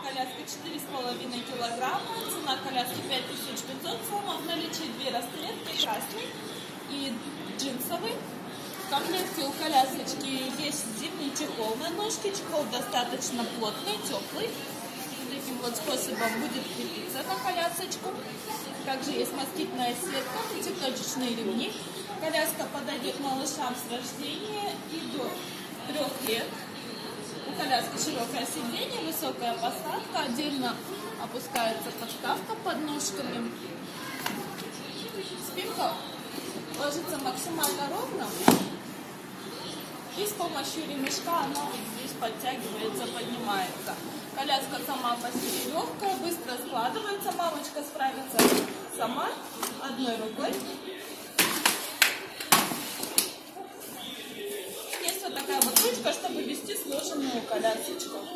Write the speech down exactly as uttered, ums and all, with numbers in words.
коляски четыре с половиной килограмма, цена коляски пять тысяч пятьсот сомов, в наличии две расцветки, красный и джинсовый. В комплекте у колясочки есть зимний чехол на ножке, чехол достаточно плотный, теплый. Таким вот способом будет крепиться на колясочку. Также есть москитная сетка, пятиточечные ремни. Коляска подойдет малышам с рождения и до трех лет. У коляски широкое сиденье, высокая посадка, отдельно опускается подставка под ножками. Спинка ложится максимально ровно. И с помощью ремешка она вот здесь подтягивается, поднимается. Коляска сама по себе легкая, быстро складывается. Мамочка справится сама одной рукой. Есть вот такая вот ручка, чтобы вести сложенную колясочку.